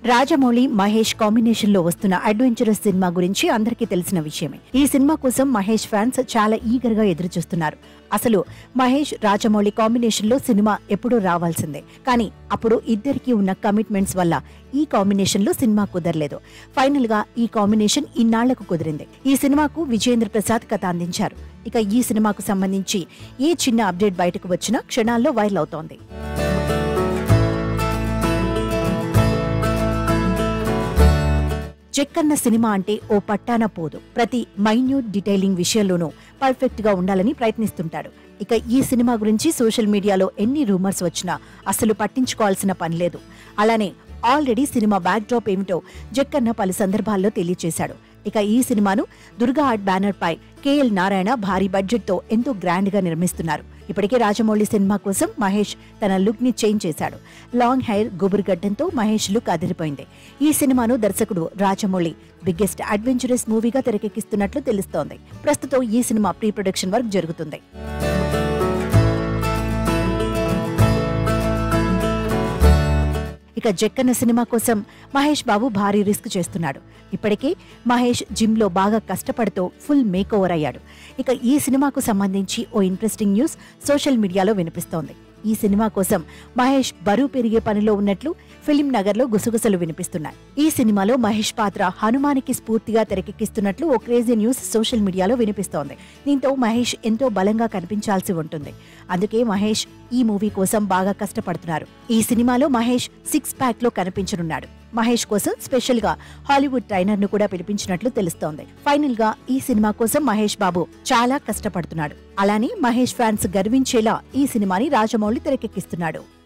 Rajamouli, Mahesh combination లో వస్తున్న adventurous cinema గురించి అందరికీ తెలిసిన విషయమే. ఈ సినిమా కోసం మహేష్ ఫ్యాన్స్ చాలా ఈగర్ గా ఎదురుచూస్తున్నారు. అసలు మహేష్, రాజమౌళి కాంబినేషన్ లో సినిమా ఎప్పుడూ రావాల్సిందే. కానీ అప్పుడు ఇద్దరికీ ఉన్న కమిట్మెంట్స్ వల్ల ఈ కాంబినేషన్ లో సినిమా కుదరలేదు. ఫైనల్ గా ఈ కాంబినేషన్ ఇన్నాళ్లకు కుదిరింది. ఈ సినిమాకు విజయేంద్ర ప్రసాద్ కథ అందించారు. ఇక ఈ సినిమాకు సంబంధించి ఏ చిన్న అప్డేట్ బయటకు వచ్చినా క్షణాల్లో వైరల్ అవుతోంది. జక్కన్న సినిమా అంటే ఓ పట్టాన పోదు. ప్రతి మైన్యూట్ డీటెయిలింగ్ విషయంలోనూ పర్ఫెక్ట్ గా ఉండాలని ప్రయత్నిస్తుంటాడు. ఇక ఈ సినిమా గురించి సోషల్ మీడియాలో ఎన్ని రూమర్స్ వచ్చినా అసలు పట్టించుకోవాల్సిన పని లేదు. అలానే ఆల్రెడీ సినిమా బ్యాక్ డ్రాప్ ఏమిటో జక్కన్న పలు సందర్భాల్లో తెలియజేశాడు. ఇక ఈ సినిమాను దుర్గా ఆర్ట్ బ్యానర్ పై కేఎల్ నారాయణ భారీ బడ్జెట్ తో ఎంతో గ్రాండ్ గా నిర్మిస్తున్నారు. ఇప్పటికే రాజమౌళి సినిమా కోసం మహేష్ తన లుక్ ని చేంజ్ చేశాడు. లాంగ్ హెయిర్, గుబురు గడ్డంతో మహేష్ లుక్ అదిరిపోయింది. ఈ సినిమాను దర్శకుడు రాజమౌళి బిగ్గెస్ట్ అడ్వెంచరస్ మూవీగా తెరకెక్కిస్తున్నట్లు తెలుస్తోంది. ప్రస్తుతం ఈ సినిమా ప్రీ ప్రొడక్షన్ వర్క్ జరుగుతుంది. ఇక జక్కన్న సినిమా కోసం మహేష్ బాబు భారీ రిస్క్ చేస్తున్నాడు. ఇప్పటికే మహేష్ జిమ్ లో బాగా కష్టపడుతూ ఫుల్ మేక్ ఓవర్ అయ్యాడు. ఇక ఈ సినిమాకు సంబంధించి ఓ ఇంట్రెస్టింగ్ న్యూస్ సోషల్ మీడియాలో వినిపిస్తోంది. ఈ సినిమా కోసం మహేష్ బరువు పెరిగే పనిలో ఉన్నట్లు ఫిలిం నగర్ లో గుసగుసలు వినిపిస్తున్నాయి. ఈ సినిమాలో మహేష్ పాత్ర హనుమానికి స్ఫూర్తిగా తెరకెక్కిస్తున్నట్లు ఓ క్రేజీ న్యూస్ సోషల్ మీడియాలో వినిపిస్తోంది. దీంతో మహేష్ ఎంతో బలంగా కనిపించాల్సి ఉంటుంది. అందుకే మహేష్ ఈ మూవీ కోసం బాగా కష్టపడుతున్నారు. ఈ సినిమాలో మహేష్ 6 ప్యాక్ లో కనిపించనున్నాడు. మహేష్ కోసం స్పెషల్ గా హాలీవుడ్ ట్రైనర్ ను కూడా పిలిపించినట్లు తెలుస్తోంది. ఫైనల్ గా ఈ సినిమా కోసం మహేష్ బాబు చాలా కష్టపడుతున్నాడు. అలానే మహేష్ ఫ్యాన్స్ గర్వించేలా ఈ సినిమాని రాజమౌళి తెరకెక్కిస్తున్నాడు.